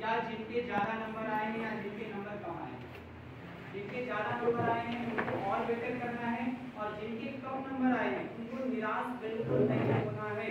या जिनके ज्यादा नंबर आए हैं या जिनके नंबर कम आए हैं। जिनके ज्यादा नंबर आए हैं उनको और बेटर करना है और जिनके कम नंबर आए हैं उनको निराश बिल्कुल नहीं होना है।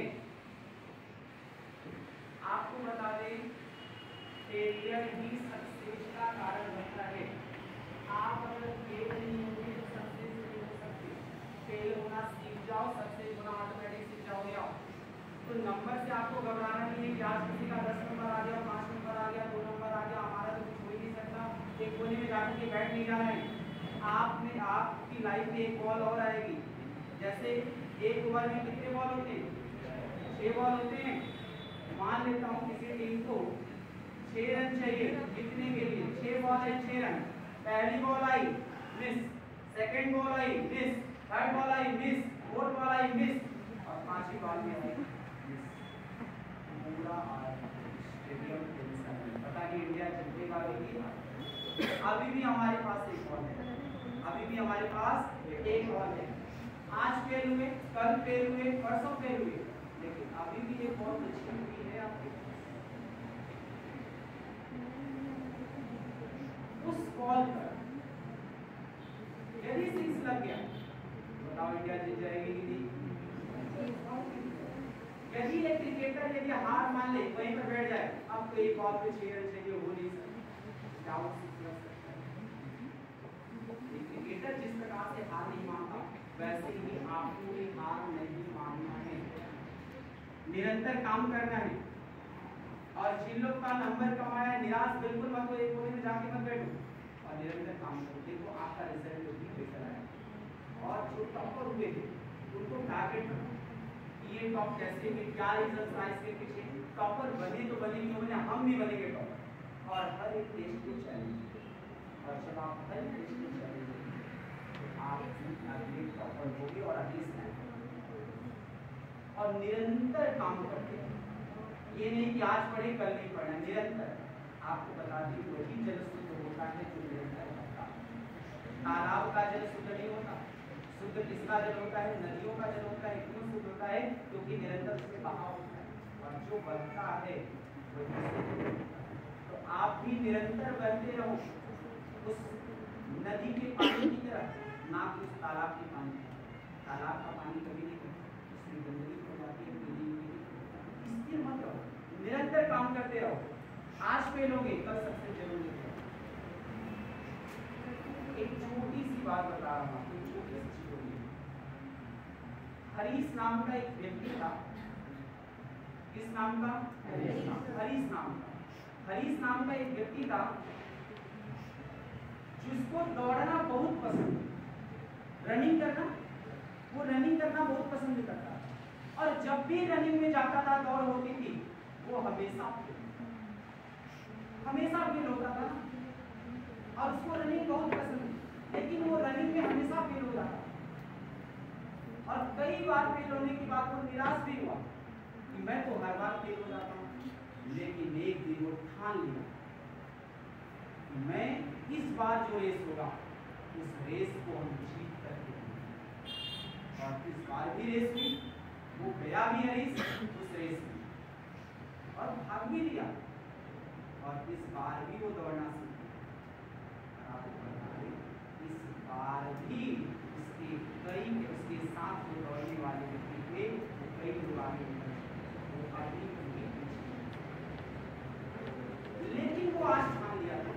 आपको बता दें फेलियर ही सक्सेस का कारण बनता है। आप अगर फेल नहीं होंगे तो सक्सेस नहीं हो सकते। फेल होना सीख जाओ, सक्सेस होना ऑटोमेटिक सीख जाओगे। तो नंबर से आपको घबराना नहीं है कि आज किसी का 10 नंबर आ गया, 5 नंबर आ गया, 2 नंबर आ गया, हमारा तो कुछ हो ही नहीं सकता, एक कोने में जाकर के बैठ नहीं जाना है। आपकी लाइफ में एक बॉल और आएगी। जैसे एक ओवर में कितने बॉल होते हैं? 6 बॉल होते हैं। मान लेता हूँ किसी टीम को 6 रन चाहिए जीतने के लिए। 6 बॉल है, 6 रन। पहली बॉल आई मिस, सेकंड बॉल आई मिस, थर्ड बॉल आई मिस, फोर्थ बॉल आई मिस और 5वीं बॉल में आई मिस। पूरा स्टेडियम टेंशन में, पता नहीं इंडिया जीतेगा भी। अभी भी हमारे पास एक बॉल है, अभी भी हमारे पास एक बॉल है। आज फेल हुए, कल फेल हुए, परसों फेल हुए, लेकिन अभी भी एक बहुत अच्छी हुई है आपके पास। उस बॉल पर यदि 6 लग गया बताओ इंडिया जीत जाएगी कि नहीं? यदि एक क्रिकेटर यदि हार मान ले वहीं पर बैठ जाए, अब तो एक बॉल पे 6 रन चाहिए, हो नहीं सकता, डाउट 6 लग सकता है। क्रिकेटर जिस प्रकार से हार नहीं मानता वैसे ही आपको भी हार नहीं मानना है, निरंतर काम करना है। और जिन लोग का नंबर कमाया है निराश बिल्कुल मत हो, एक कोने में जाके मत बैठो और निरंतर काम करो, देखो आपका रिजल्ट भी बेहतर आएगा। और जो टॉपर हुए थे उनको टारगेट करो, ये टॉप कैसे में क्या रिजल्ट आए इसके पीछे। टॉपर बने तो बने नहीं बने, हम भी बनेंगे टॉपर। और हर एक टेस्ट को चैलेंज, और जब आप हर एक टेस्ट को चैलेंज तो आप अगले टॉपर होगे और अगले स्नैप और निरंतर काम करते हैं। ये नहीं कि आज पढ़े कल नहीं पढ़ना, निरंतर। आपको बता दें वही जल शुद्ध होता है जो निरंतर होता है। तालाब का जल शुद्ध नहीं होता, शुद्ध किसका जल होता है? नदियों का जल होता है। क्यों शुद्ध होता है? क्योंकि निरंतर उसमें बहाव होता है और जो बहता है वही शुद्ध होता है। तो आप भी निरंतर बहते रहो उस नदी के पानी की तरह, ना कि उस तालाब के पानी। तालाब का पानी कभी नहीं करता, उसमें गंदगी हो जाती है, स्थिर मत रहो, निरंतर काम करते रहो। आज फेलोगे कल सक्सेस जरूर मिलेगा। एक छोटी सी बात बता रहा हूँ, एक छोटी सी चीज होगी। हरीश नाम का एक व्यक्ति था। किस नाम का? हरीश नाम का। हरीश नाम का एक व्यक्ति था जिसको दौड़ना बहुत पसंद, रनिंग करना, वो रनिंग करना बहुत पसंद करता था। और जब भी रनिंग में जाता था, दौड़ होती थी, वो हमेशा फेल होता था। और उसको रनिंग बहुत पसंद थी, लेकिन वो रनिंग में हमेशा फेल हो जाता। और कई बार फेल होने के बाद वो निराश भी हुआ कि मैं तो हर बार फेल हो जाता हूँ। लेकिन एक दिन वो ठान लिया कि मैं इस बार जो रेस होगा उस रेस को हम जीत करके, और इस बार भी रेस हुई, वो गया भी हरीश उस रेस में और भाग भी लिया, और इस बार भी वो दौड़ना सीख गया। इस बार भी उसके साथ जो दौड़ने वाले व्यक्ति थे वो कई लोग आगे निकल गए, वो आगे लेकिन वो आज ठान लिया था।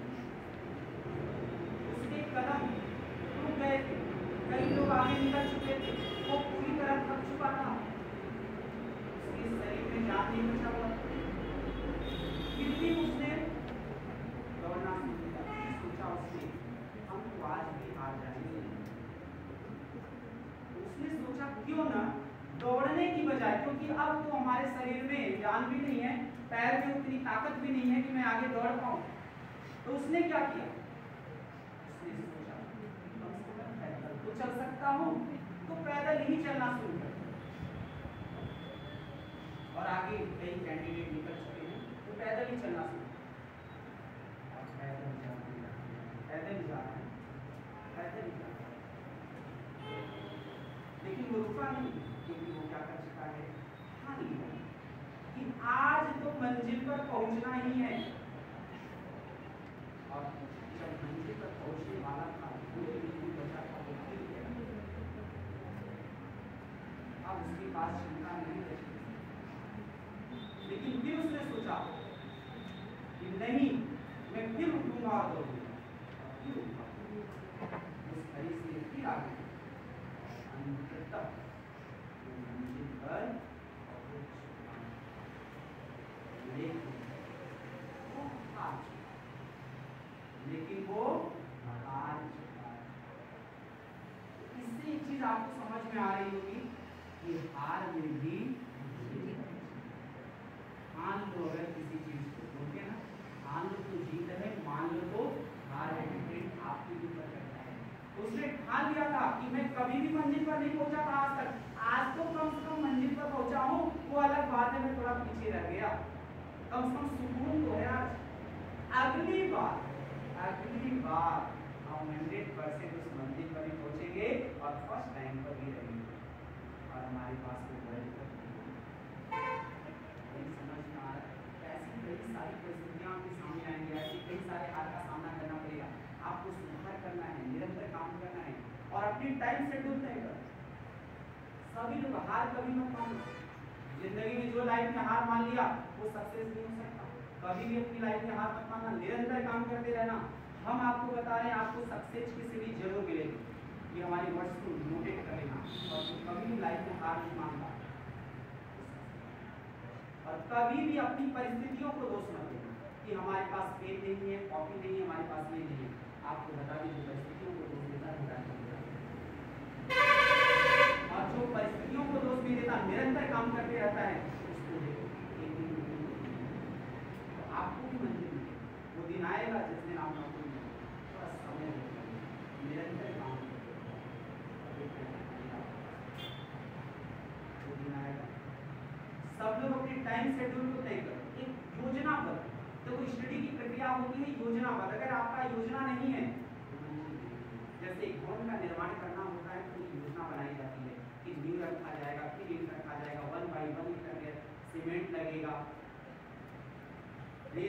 उसके कदम रुक गए थे, कई लोग आगे निकल चुके थे, वो पूरी तरह थक चुका था, उसके शरीर में जान नहीं बचा हुआ। फिर भी उसने दौड़ना सोचा, उसने हम तो आज भी हार जाएंगे। उसने सोचा क्यों ना दौड़ने की बजाय, क्योंकि अब तो हमारे शरीर में जान भी नहीं है, पैर में उतनी ताकत भी नहीं है कि मैं आगे दौड़ पाऊं। तो उसने क्या किया? उसने सोचा कम से कम पैदल तो चल सकता हूं, तो पैदल ही चलना शुरू कर। और आगे कई कैंडिडेट निकल चुके हैं तो पैदल ही चलना शुरू। पैदल जा रहा है, पैदल ही जा रहा है, लेकिन वो रुका नहीं, क्योंकि वो क्या कर चुका है? ठान लिया कि आज तो मंजिल पर पहुंचना ही है। चाहो कि नहीं मैं फिर उठूंगा और दौड़ूंगा, फिर उठूंगा, उस खड़ी से फिर आगे अंत तक मंजिल पर पहुंच चुका हूं। लेकिन वो हार चुका है। इससे एक चीज आपको समझ में आ रही होगी कि हार में भी मान लो, अगर किसी चीज को बोलते ना, मान लो तो जीत है, मान लो तो हार है, डिपेंड आपके ऊपर करता है। उसने ठान लिया था कि मैं कभी भी मंजिल पर नहीं पहुंचा था आज तक, आज तो कम से कम मंजिल पर पहुंचा हूं, वो अलग बात है मैं थोड़ा पीछे रह गया, कम से कम सुकून तो है आज। अगली बार हम 100% उस मंजिल पर भी पहुंचेंगे और फर्स्ट टाइम पर भी रहेंगे और हमारे पास वो वर्ल्ड कप नहीं। समझ में आ रहा है? ऐसी कई सारी परिस्थितियां आपके सामने आएंगी, ऐसी कई सारे हार का सामना करना पड़ेगा, आपको सुधार करना है, निरंतर काम करना है और अपनी टाइम शेड्यूल तय करना। सभी लोग हार कभी मत मानो। जिंदगी में जो लाइफ में हार मान लिया वो सक्सेस नहीं हो सकता। कभी भी अपनी लाइफ में हार मत मानना, निरंतर काम करते रहना। हम आपको बता रहे हैं आपको सक्सेस की सीढ़ी जरूर मिलेगी। ये हमारी वर्ड्स को नोटेट कर लेना और कभी भी लाइफ में हार नहीं मानता और कभी भी अपनी परिस्थितियों को दोष मत देना कि हमारे पास पेन नहीं है, कॉपी नहीं है, हमारे पास ये नहीं है। आपको बता दें जो परिस्थितियों को दोष देता है और जो परिस्थितियों को दोष नहीं देता, निरंतर काम करते रहता है, उसको देखो एक दिन आपको भी मंजिल मिलेगी। वो दिन आएगा जिस दिन आप नौकरी में थोड़ा समय निरंतर काम वो दिन आएगा। सब लोग अपने टाइम शेड्यूल को तय करो, एक योजनाबद्ध। देखो स्टडी की प्रक्रिया होती है योजनाबद्ध। अगर आपका योजना नहीं है, जैसे एक भवन का निर्माण करना होता है